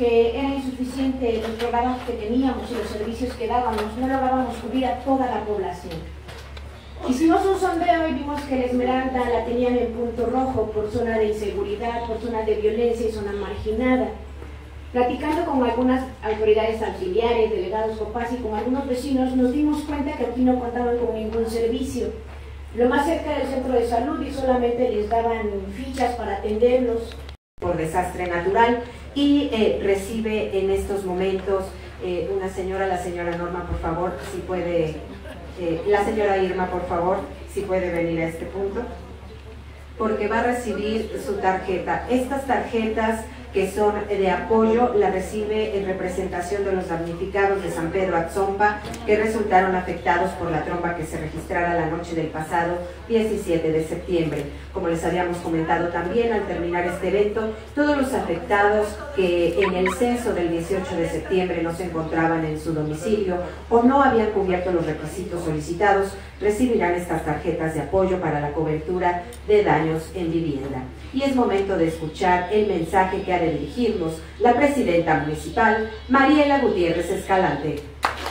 que era insuficiente los programas que teníamos y los servicios que dábamos, no lográbamos cubrir a toda la población. Hicimos un sondeo y vimos que la Esmeralda la tenían en punto rojo por zona de inseguridad, por zona de violencia y zona marginada. Platicando con algunas autoridades auxiliares, delegados COPAS y con algunos vecinos, nos dimos cuenta que aquí no contaban con ningún servicio. Lo más cerca del centro de salud y solamente les daban fichas para atenderlos. Por desastre natural y recibe en estos momentos una señora, la señora Norma, por favor, si puede, la señora Irma, por favor, si puede venir a este punto, porque va a recibir su tarjeta. Estas tarjetas que son de apoyo, la recibe en representación de los damnificados de San Pedro Atzompa que resultaron afectados por la tromba que se registrara la noche del pasado 17 de septiembre. Como les habíamos comentado también al terminar este evento, todos los afectados que en el censo del 18 de septiembre no se encontraban en su domicilio o no habían cubierto los requisitos solicitados, recibirán estas tarjetas de apoyo para la cobertura de daños en vivienda. Y es momento de escuchar el mensaje que ha de dirigirnos la presidenta municipal, Mariela Gutiérrez Escalante.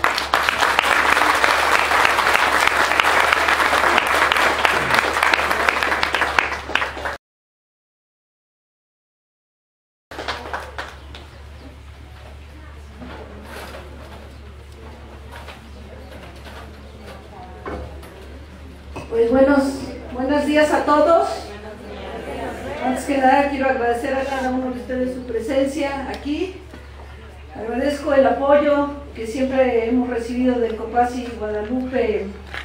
Pues buenos días a todos. Antes que nada quiero agradecer a cada uno de ustedes su presencia aquí. Agradezco el apoyo que siempre hemos recibido del COPASI Guadalupe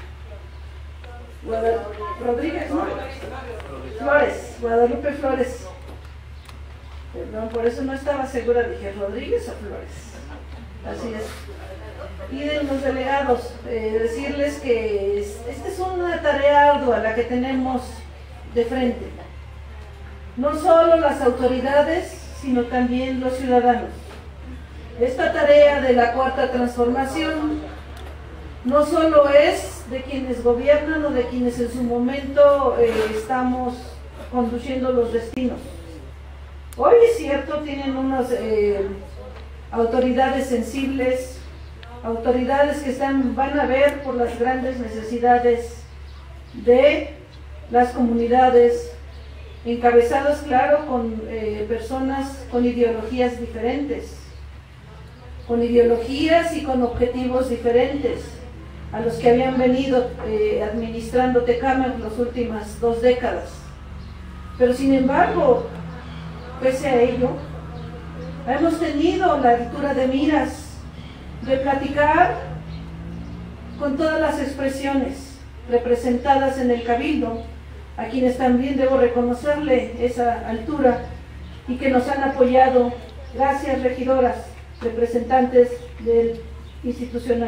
Rodríguez, ¿no? Guadalupe Flores. Perdón, por eso no estaba segura, dije Rodríguez o Flores. Así es. Y de los delegados, decirles que esta es una tarea ardua la que tenemos de frente. No solo las autoridades, sino también los ciudadanos. Esta tarea de la cuarta transformación no solo es de quienes gobiernan o de quienes en su momento estamos conduciendo los destinos. Hoy es cierto, tienen unas autoridades sensibles, autoridades que van a ver por las grandes necesidades de las comunidades, encabezados, claro, con personas con ideologías diferentes, con ideologías y con objetivos diferentes a los que habían venido administrando Tecámac las últimas 2 décadas. Pero sin embargo, pese a ello, hemos tenido la altura de miras de platicar con todas las expresiones representadas en el Cabildo, a quienes también debo reconocerle esa altura y que nos han apoyado. Gracias, regidoras, representantes del institucional.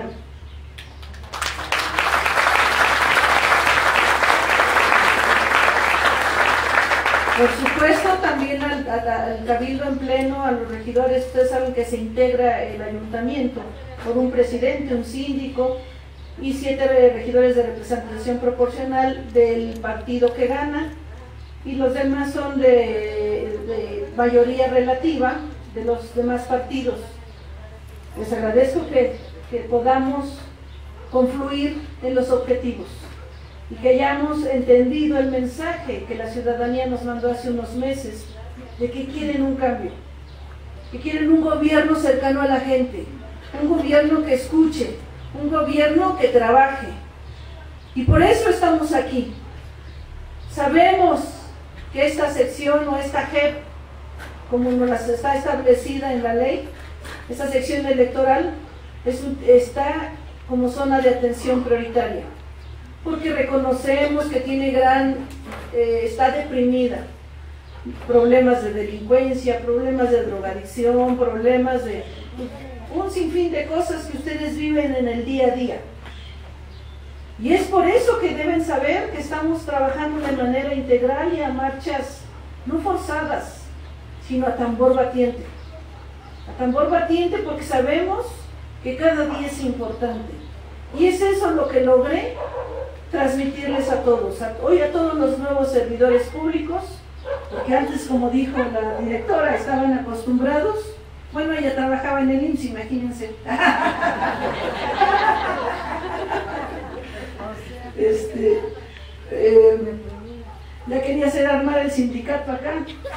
Por supuesto, también al Cabildo en pleno, a los regidores. Ustedes saben que se integra el ayuntamiento por un presidente, un síndico y 7 regidores de representación proporcional del partido que gana, y los demás son de mayoría relativa de los demás partidos. Les agradezco que podamos confluir en los objetivos y que hayamos entendido el mensaje que la ciudadanía nos mandó hace unos meses, de que quieren un cambio, que quieren un gobierno cercano a la gente, un gobierno que escuche, un gobierno que trabaje. Y por eso estamos aquí. Sabemos que esta sección o esta JEP, como nos está establecida en la ley, esta sección electoral está como zona de atención prioritaria, porque reconocemos que tiene está deprimida, problemas de delincuencia, problemas de drogadicción, problemas de un sinfín de cosas que ustedes viven en el día a día. Y es por eso que deben saber que estamos trabajando de manera integral y a marchas no forzadas, sino a tambor batiente. A tambor batiente, porque sabemos que cada día es importante. Y es eso lo que logré transmitirles a todos, hoy a todos los nuevos servidores públicos, porque antes, como dijo la directora, estaban acostumbrados. Bueno, ella trabajaba en el IMSS, imagínense. Ya quería hacer armar el sindicato acá.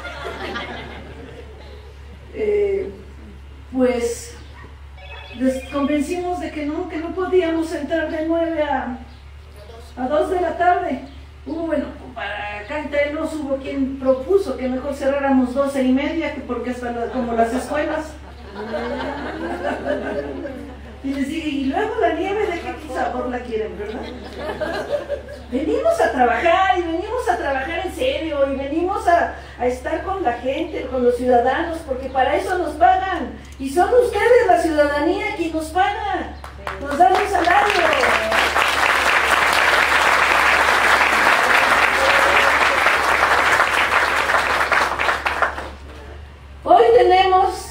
Pues les convencimos de que no podíamos entrar de 9 a 2 de la tarde. Bueno, para acá entre nos hubo quien propuso que mejor cerráramos 12:30, porque es como las escuelas. Y les dije, y luego la nieve, ¿de qué sabor la quieren, verdad? Venimos a trabajar, y venimos a trabajar en serio, y venimos a estar con la gente, con los ciudadanos, porque para eso nos pagan. Y son ustedes, la ciudadanía, quien nos paga. Nos dan un salario. Hoy tenemos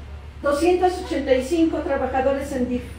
285 trabajadores en DIF,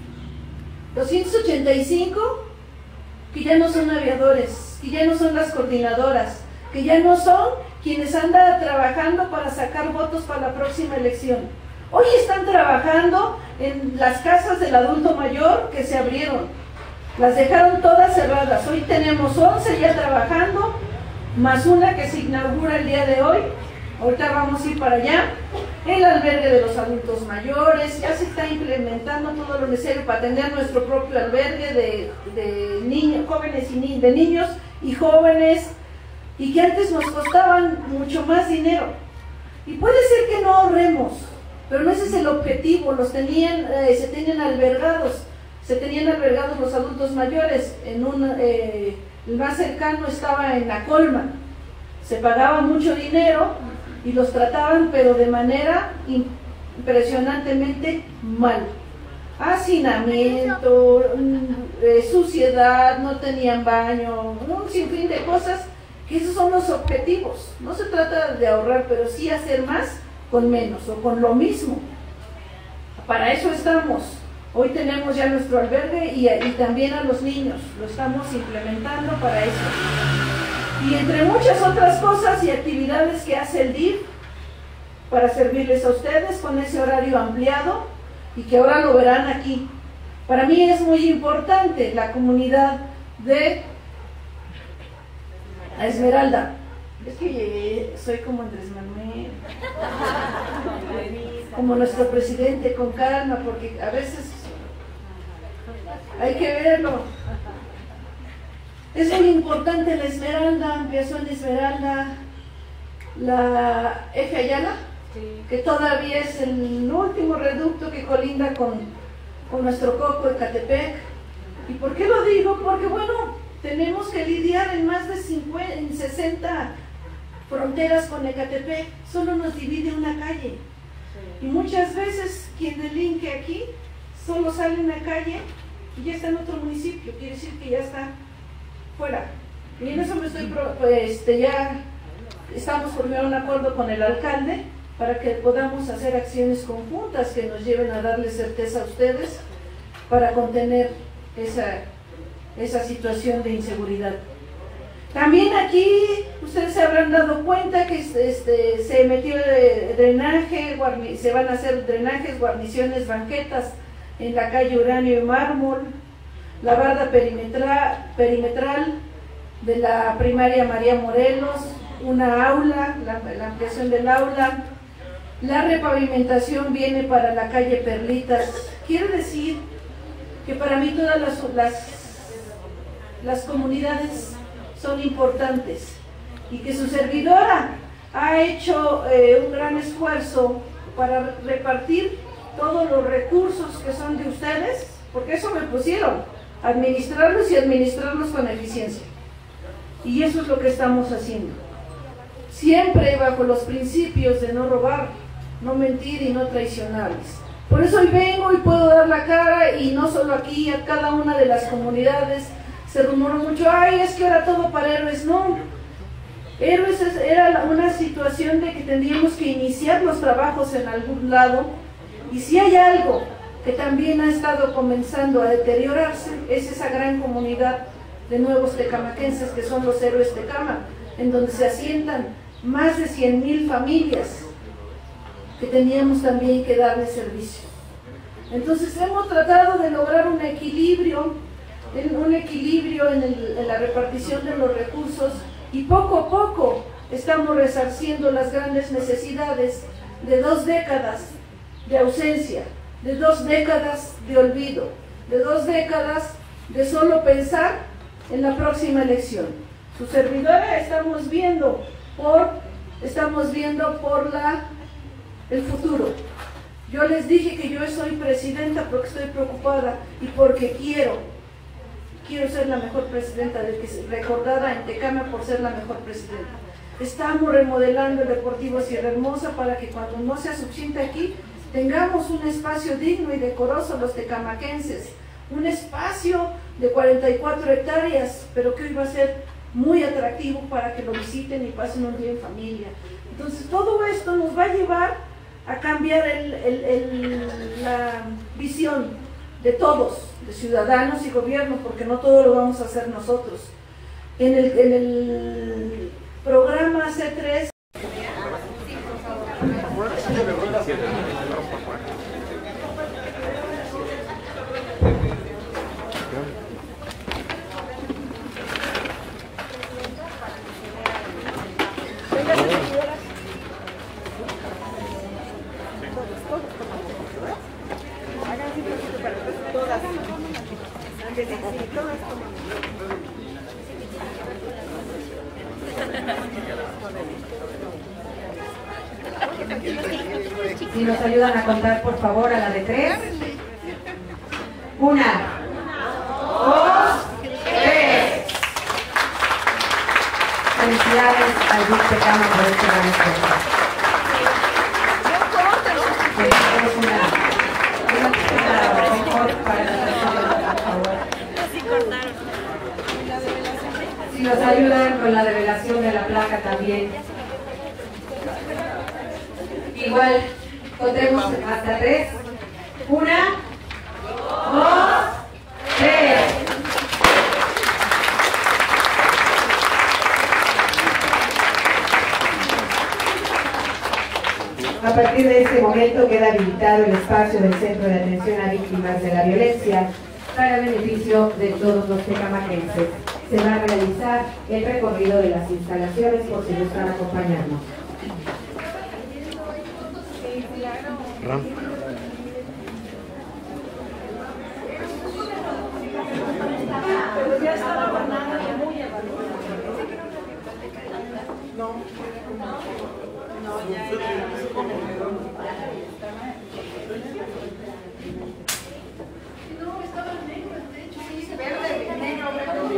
285 que ya no son aviadores, que ya no son las coordinadoras, que ya no son quienes andan trabajando para sacar votos para la próxima elección. Hoy están trabajando en las casas del adulto mayor que se abrieron, las dejaron todas cerradas. Hoy tenemos 11 ya trabajando, más una que se inaugura el día de hoy. Ahorita vamos a ir para allá. El albergue de los adultos mayores, ya se está implementando todo lo necesario para tener nuestro propio albergue de niños, jóvenes y de niños y jóvenes, y que antes nos costaban mucho más dinero. Y puede ser que no ahorremos, pero no ese es el objetivo. Se tenían albergados los adultos mayores. El más cercano estaba en La Colma. Se pagaba mucho dinero y los trataban, pero de manera impresionantemente mal. Hacinamiento, suciedad, no tenían baño, un sinfín de cosas, que esos son los objetivos. No se trata de ahorrar, pero sí hacer más con menos o con lo mismo. Para eso estamos. Hoy tenemos ya nuestro albergue y también a los niños, lo estamos implementando para eso. Y entre muchas otras cosas y actividades que hace el DIF para servirles a ustedes con ese horario ampliado, y que ahora lo verán aquí. Para mí es muy importante la comunidad de la Esmeralda. Es que soy como Andrés Manuel, como nuestro presidente, con calma, porque a veces hay que verlo. Es muy importante la Esmeralda. Empezó en Esmeralda la Eje Ayala, que todavía es el último reducto que colinda con nuestro Coco, Ecatepec. ¿Y por qué lo digo? Porque bueno, tenemos que lidiar en más de 60 fronteras con Ecatepec. Solo nos divide una calle, y muchas veces quien delinque aquí solo sale una calle y ya está en otro municipio, quiere decir que ya está fuera. Y en eso ya estamos formando un acuerdo con el alcalde para que podamos hacer acciones conjuntas que nos lleven a darle certeza a ustedes para contener esa situación de inseguridad. También aquí ustedes se habrán dado cuenta que se metió drenaje, se van a hacer drenajes, guarniciones, banquetas en la calle Uranio y Mármol, la barda perimetral de la primaria María Morelos, una aula, la ampliación del aula, la repavimentación viene para la calle Perlitas. Quiero decir que para mí todas las comunidades son importantes, y que su servidora ha hecho un gran esfuerzo para repartir todos los recursos que son de ustedes, porque eso me pusieron, administrarlos y administrarlos con eficiencia. Y eso es lo que estamos haciendo, siempre bajo los principios de no robar, no mentir y no traicionarles. Por eso hoy vengo y puedo dar la cara, y no solo aquí, a cada una de las comunidades. Se rumoró mucho, ay, es que era todo para Héroes. No, Héroes era una situación de que tendríamos que iniciar los trabajos en algún lado, y si hay algo que también ha estado comenzando a deteriorarse, es esa gran comunidad de nuevos tecamaquenses que son los Héroes Tecama, en donde se asientan más de 100,000 familias. que teníamos también que darle servicio. Entonces hemos tratado de lograr un equilibrio en la repartición de los recursos, y poco a poco estamos resarciendo las grandes necesidades de 2 décadas de ausencia, de 2 décadas de olvido, de 2 décadas de solo pensar en la próxima elección. Su servidora estamos viendo por el futuro. Yo les dije que yo soy presidenta porque estoy preocupada y porque quiero ser la mejor presidenta, recordada en Tecama por ser la mejor presidenta. Estamos remodelando el Deportivo Sierra Hermosa para que cuando no sea suficiente aquí, tengamos un espacio digno y decoroso los tecamaquenses, un espacio de 44 hectáreas, pero que hoy va a ser muy atractivo para que lo visiten y pasen un día en familia. Entonces todo esto nos va a llevar a cambiar la visión de todos, de ciudadanos y gobierno, porque no todo lo vamos a hacer nosotros. En el programa C3 Si nos ayudan a contar, por favor, a la de 3. 1, 2, 3. Felicidades al Grupo Tecama por este gran esfuerzo. Si nos ayudan con la revelación de la placa también. Igual, contemos hasta 3. 1, 2, 3. A partir de este momento queda habilitado el espacio del Centro de Atención a Víctimas de la Violencia para beneficio de todos los tecamaquenses. Se va a realizar el recorrido de las instalaciones por si gustan acompañarnos. Pero ya estaba banana y muy evaluada. No, ya era. No, estaba negro el techo, sí, verde, negro,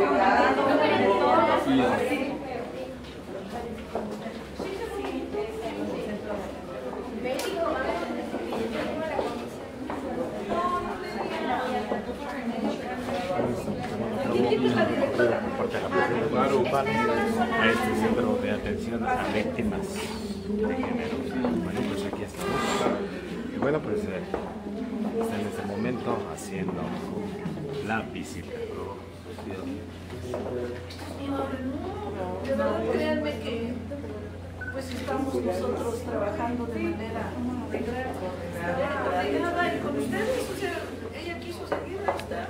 a este centro de atención a víctimas de género. Bueno, pues aquí estamos. Y bueno, pues está en este momento haciendo la visita. De verdad, créanme que pues estamos nosotros trabajando de manera ordenada y con ustedes, o sea, ella quiso seguir hasta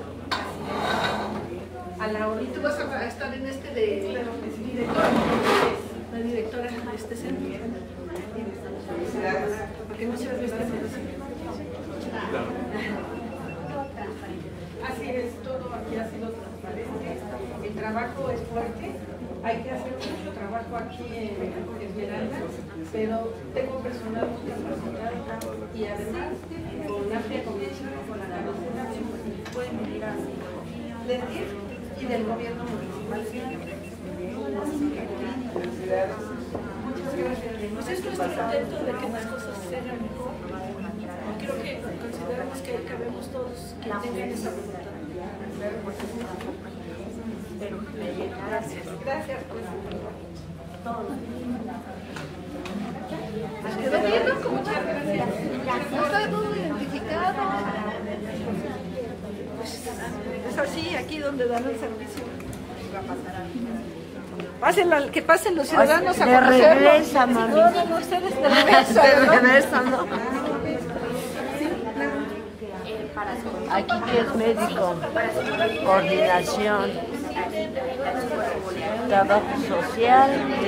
a la hora. Y tú vas a estar en este de directora, la directora de este centro. Para que no se vea este Así es, todo aquí ha sido transparente. El trabajo es fuerte. Hay que hacer mucho trabajo aquí en Esmeralda, pero tengo personal muy capacitado y además con amplia convicción con la cabecera pueden venir a decir y del gobierno municipal. Muchas gracias. Pues esto está contento de que las cosas se hagan mejor. Creo que consideramos que cabemos todos que tengan esa voluntad. Gracias. Gracias por todo. ¿Quedó bien, no? Muchas gracias. Está todo identificado. Es así, aquí donde dan el servicio. Va a pasar a Que pasen los ciudadanos a de conocerlo. reversa, mami. No, ustedes de reversa, De ¿no? reversa, ¿no? Aquí que es médico, coordinación, trabajo social,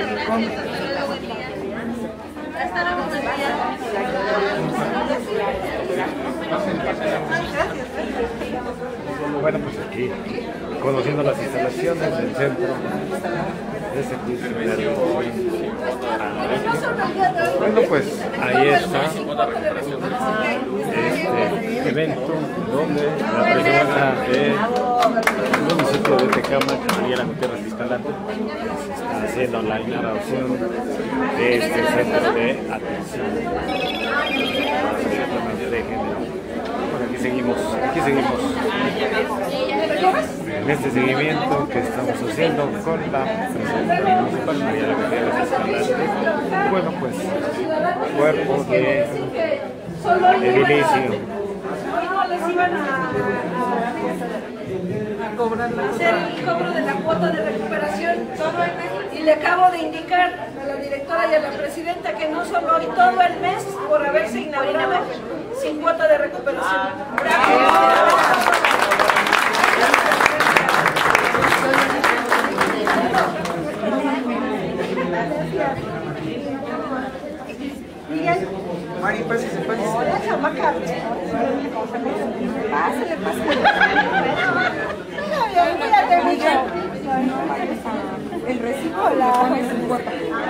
Bueno, pues aquí, conociendo las instalaciones del centro de servicio de atención. Bueno, pues ahí está este evento donde la presidenta del municipio de Tecámac, Mariela Gutiérrez Escalante, está haciendo la inauguración de este centro de atención de género. Bueno, aquí seguimos en este seguimiento que estamos haciendo con la presidenta municipal, Mariela Gutiérrez Escalante. Bueno, pues cuerpo de edilicio. No les iban a hacer el cobro de la cuota de recuperación y le acabo de indicar a la directora y a la presidenta que no solo hoy, todo el mes por haberse inaugurado sin cuota de recuperación. Mari, pásese. Hola, chamaca. Pásale. Cuídate mucho. El recibo la pones en cuota.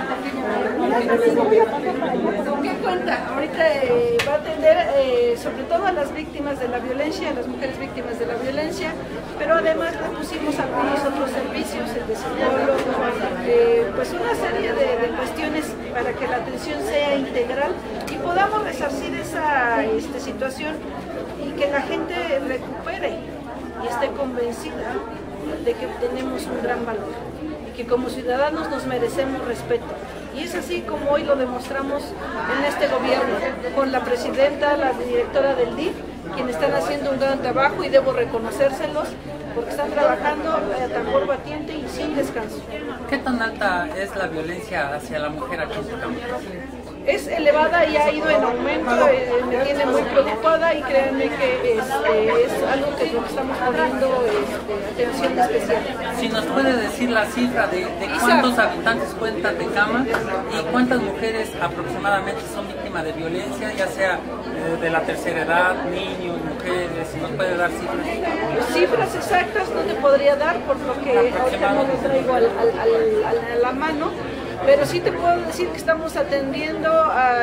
¿Qué cuenta? Ahorita va a atender sobre todo a las víctimas de la violencia, a las mujeres víctimas de la violencia, pero además le pusimos algunos otros servicios, el de psicólogo, pues una serie de cuestiones para que la atención sea integral y podamos resarcir esa situación y que la gente recupere y esté convencida de que tenemos un gran valor y que como ciudadanos nos merecemos respeto. Y es así como hoy lo demostramos en este gobierno, con la presidenta, la directora del DIF, quienes están haciendo un gran trabajo y debo reconocérselos porque están trabajando a tambor batiente y sin descanso. ¿Qué tan alta es la violencia hacia la mujer aquí en Tecámac? Es elevada y ha ido en aumento, me tiene muy preocupada y créanme que es algo que estamos poniendo atención especial. Si nos puede decir la cifra de cuántos habitantes cuenta Tecámac y cuántas mujeres aproximadamente son víctimas de violencia, ya sea de la tercera edad, niños, mujeres, si nos puede dar cifras. Cifras exactas no te podría dar por lo que ahorita no lo traigo a la mano. Pero sí te puedo decir que estamos atendiendo a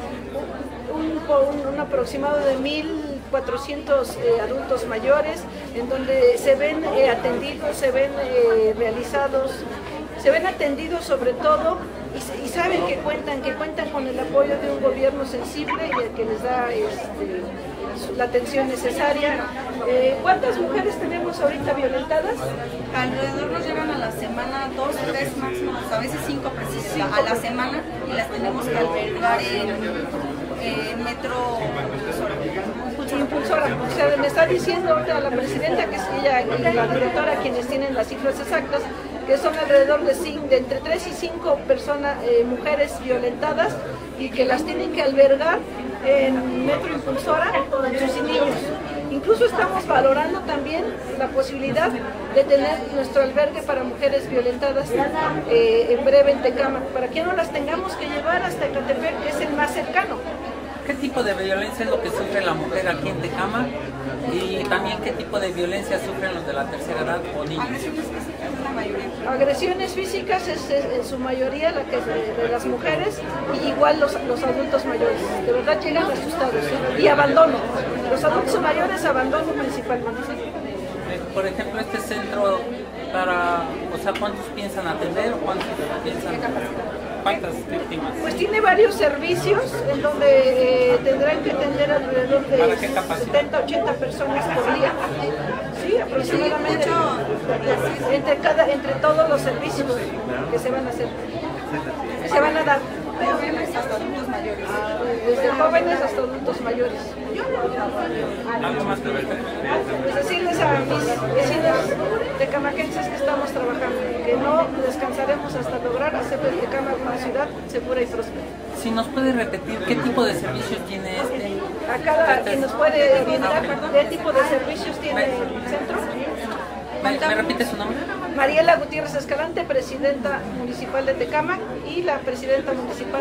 un aproximado de 1.400 adultos mayores, en donde se ven atendidos, se ven realizados, se ven atendidos sobre todo y saben que cuentan con el apoyo de un gobierno sensible y que les da la atención necesaria. ¿Cuántas mujeres tenemos ahorita violentadas? Alrededor nos llegan a la semana 2 o 3 máximo, a veces 5 precisamente a la semana, y las tenemos que albergar en Metro Impulsora. O sea, me está diciendo ahorita la presidenta que es ella y la directora quienes tienen las cifras exactas, que son alrededor de entre 3 y 5 personas, mujeres violentadas, y que las tienen que albergar en Metro Impulsora con sus niños. Incluso estamos valorando también la posibilidad de tener nuestro albergue para mujeres violentadas en breve en Tecámac, para que no las tengamos que llevar hasta Ecatepec, que es el más cercano. ¿Qué tipo de violencia es lo que sufre la mujer aquí en Tecámac? Y también qué tipo de violencia sufren los de la tercera edad o niños. Agresiones físicas es en su mayoría la que es de las mujeres, y igual los adultos mayores. De verdad llegan asustados y abandono. Los adultos mayores abandono principalmente. Por ejemplo, este centro ¿cuántos piensan atender o cuántos piensan? ¿Cuántas víctimas? Pues tiene varios servicios en donde tendrán que atender alrededor de 70, 80 personas por día. Sí, aproximadamente. Entre todos los servicios que se van a hacer, que se van a dar. Hasta adultos mayores. Desde jóvenes hasta adultos mayores. ¿Algo más que ver? Pues decirles a mis vecinos tecamaquenses que estamos trabajando, que no descansaremos hasta lograr hacer de Tecámac una ciudad segura y próspera. Si nos puede repetir qué tipo de servicios tiene este. A cada quien nos puede orientar qué tipo de servicios tiene el centro. ¿Me repite su nombre? Mariela Gutiérrez Escalante, presidenta municipal de Tecámac, y la presidenta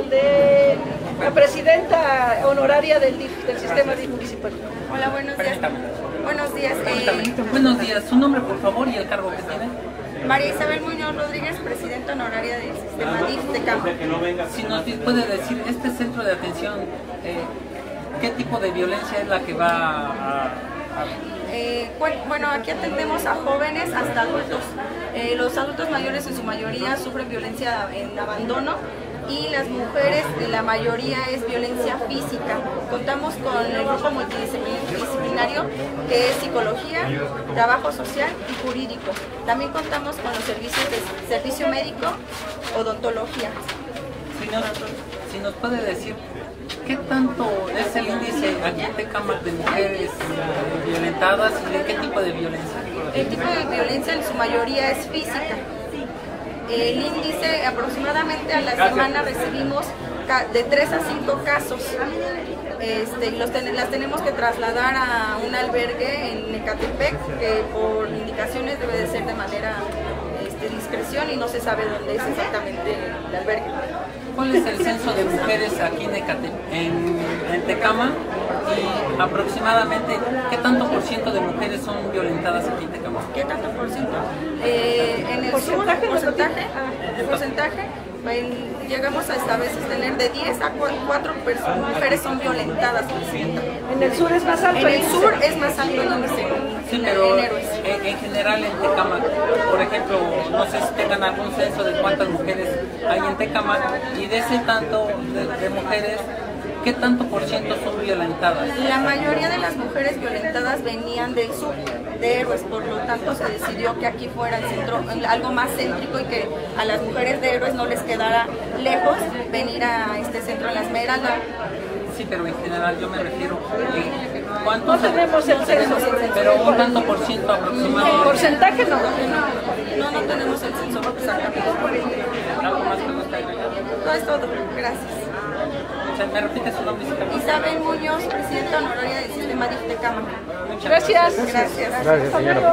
honoraria del DIF, del sistema DIF municipal. Hola, buenos días. Permítame. Buenos días. Buenos días, su nombre por favor y el cargo que tiene. María Isabel Muñoz Rodríguez, presidenta honoraria del sistema DIF Tecámac. Si nos puede decir, este centro de atención, ¿qué tipo de violencia es la que va a bueno, aquí atendemos a jóvenes hasta adultos. Los adultos mayores en su mayoría sufren violencia en abandono y las mujeres, la mayoría es violencia física. Contamos con el grupo multidisciplinario que es psicología, trabajo social y jurídico. También contamos con los servicios de servicio médico, odontología. Si nos puede decir, ¿qué tanto es el índice aquí en Tecámac de mujeres violentadas y de qué tipo de violencia? El tipo de violencia en su mayoría es física. El índice, aproximadamente a la semana recibimos de 3 a 5 casos. Las tenemos que trasladar a un albergue en Ecatepec, que por indicaciones debe de ser de manera discreción y no se sabe dónde es exactamente el albergue. ¿Cuál es el censo de mujeres aquí en Tecámac? Y aproximadamente, ¿qué tanto por ciento de mujeres son violentadas aquí en Tecámac? ¿Qué tanto por ciento? En el porcentaje, llegamos a veces tener de 10 a 4 mujeres son violentadas. En el sur es más alto. En el sur es más alto el índice. Sí, pero en general en Tecámac, por ejemplo, no sé si tengan algún censo de cuántas mujeres hay en Tecámac y de ese tanto de mujeres, ¿qué tanto por ciento son violentadas? La mayoría de las mujeres violentadas venían del sur, de Héroes, por lo tanto se decidió que aquí fuera el centro, algo más céntrico y que a las mujeres de Héroes no les quedara lejos venir a este centro en La Esmeralda. Sí, pero en general yo me refiero ¿cuánto? No tenemos el censo. Pero un tanto por ciento aproximadamente. ¿Porcentaje no? No tenemos el censo exactamente. ¿Algo más que nos traiga? No es todo, gracias. ¿Me repite su nombre? Isabel Muñoz, presidenta honoraria del sistema DIF Tecámac. Gracias. Gracias. Gracias, señora.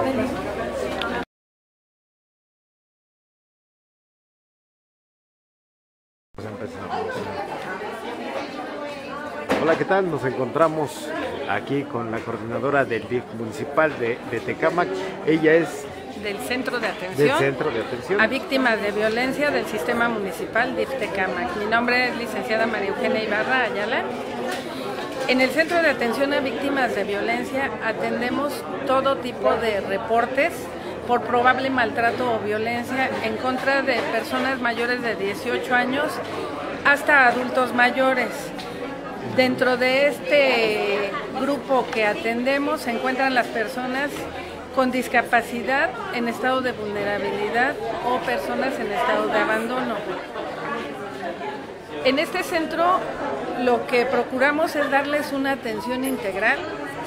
Hola, ¿qué tal? Nos encontramos aquí con la coordinadora del DIF municipal de Tecámac. Ella es del Centro de Atención a Víctimas de Violencia del Sistema Municipal DIF Tecámac. Mi nombre es licenciada María Eugenia Ibarra Ayala. En el Centro de Atención a Víctimas de Violencia atendemos todo tipo de reportes por probable maltrato o violencia en contra de personas mayores de 18 años hasta adultos mayores. Dentro de este grupo que atendemos se encuentran las personas con discapacidad en estado de vulnerabilidad o personas en estado de abandono. En este centro lo que procuramos es darles una atención integral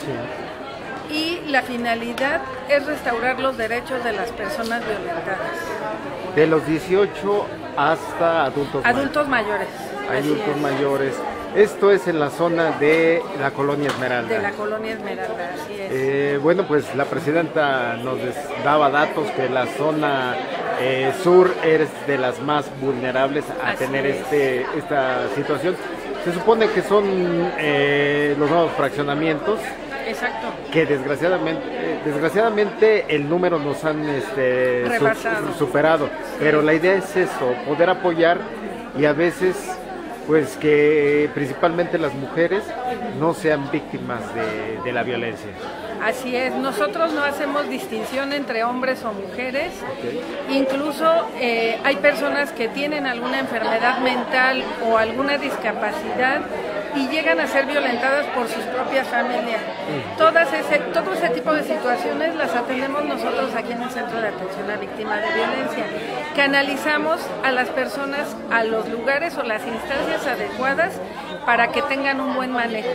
y la finalidad es restaurar los derechos de las personas violentadas. De los 18 hasta adultos mayores. Adultos mayores. Esto es en la zona de la Colonia Esmeralda. De la Colonia Esmeralda, así es. Bueno, pues la presidenta nos daba datos que la zona sur es de las más vulnerables a tener esta situación. Se supone que son los nuevos fraccionamientos. Exacto. Que desgraciadamente el número nos han superado. Pero la idea es eso, poder apoyar y a veces pues que principalmente las mujeres no sean víctimas de la violencia. Así es, nosotros no hacemos distinción entre hombres o mujeres, incluso hay personas que tienen alguna enfermedad mental o alguna discapacidad y llegan a ser violentadas por sus propias familias. Todo ese tipo de situaciones las atendemos nosotros aquí en el Centro de Atención a Víctimas de Violencia. Canalizamos a las personas a los lugares o las instancias adecuadas para que tengan un buen manejo.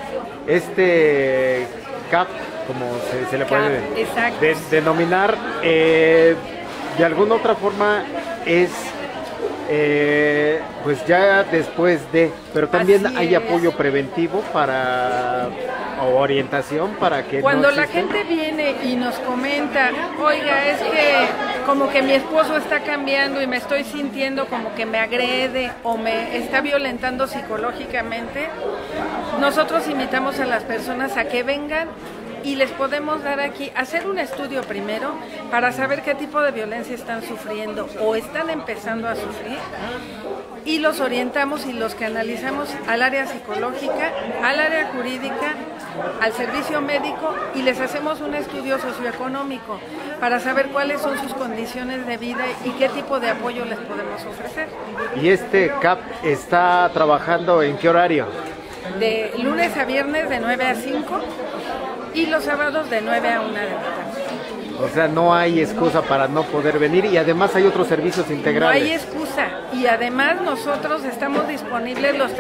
Este CAP, como se le puede denominar, de alguna otra forma es pues ya después de, pero también hay apoyo preventivo o orientación para que cuando la gente viene y nos comenta, oiga, es que como que mi esposo está cambiando y me estoy sintiendo como que me agrede o me está violentando psicológicamente, nosotros invitamos a las personas a que vengan y les podemos dar aquí, hacer un estudio primero para saber qué tipo de violencia están sufriendo o están empezando a sufrir, y los orientamos y los canalizamos al área psicológica, al área jurídica, al servicio médico, y les hacemos un estudio socioeconómico para saber cuáles son sus condiciones de vida y qué tipo de apoyo les podemos ofrecer. ¿Y este CAP está trabajando en qué horario? De lunes a viernes de 9 a 5 y los sábados de 9 a 1 de la tarde. O sea, no hay excusa para no poder venir, y además hay otros servicios integrales. No hay excusa, y además nosotros estamos disponibles los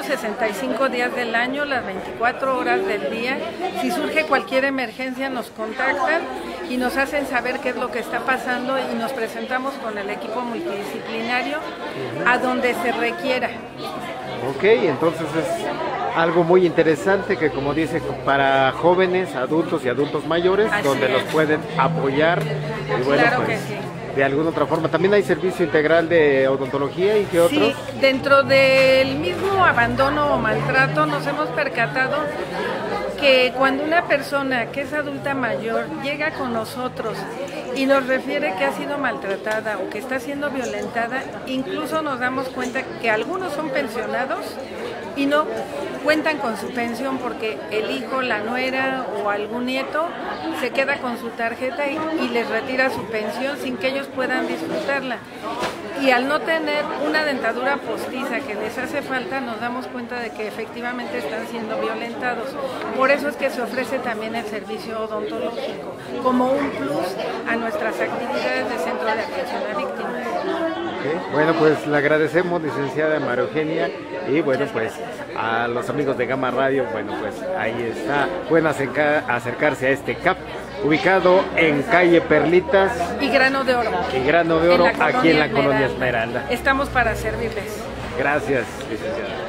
365 días del año, las 24 horas del día. Si surge cualquier emergencia nos contactan y nos hacen saber qué es lo que está pasando, y nos presentamos con el equipo multidisciplinario a donde se requiera. Ok, entonces es algo muy interesante que, como dice, para jóvenes, adultos y adultos mayores, donde los pueden apoyar. Y bueno, claro pues, que sí. De alguna otra forma. También hay servicio integral de odontología, ¿y qué otros? Sí, dentro del mismo abandono o maltrato nos hemos percatado que cuando una persona que es adulta mayor llega con nosotros y nos refiere que ha sido maltratada o que está siendo violentada, incluso nos damos cuenta que algunos son pensionados y no cuentan con su pensión porque el hijo, la nuera o algún nieto se queda con su tarjeta y les retira su pensión sin que ellos puedan disfrutarla. Y al no tener una dentadura postiza que les hace falta, nos damos cuenta de que efectivamente están siendo violentados. Por eso es que se ofrece también el servicio odontológico como un plus a nuestras actividades de Centro de Atención a Víctimas. Okay. Bueno, pues le agradecemos, licenciada María Eugenia, y bueno, pues a los amigos de Gama Radio, bueno, pues ahí está, pueden acercarse a este CAP, ubicado en calle Perlitas y Grano de Oro. Y Grano de Oro, aquí en la colonia Esmeralda. Estamos para servirles. Gracias, licenciada.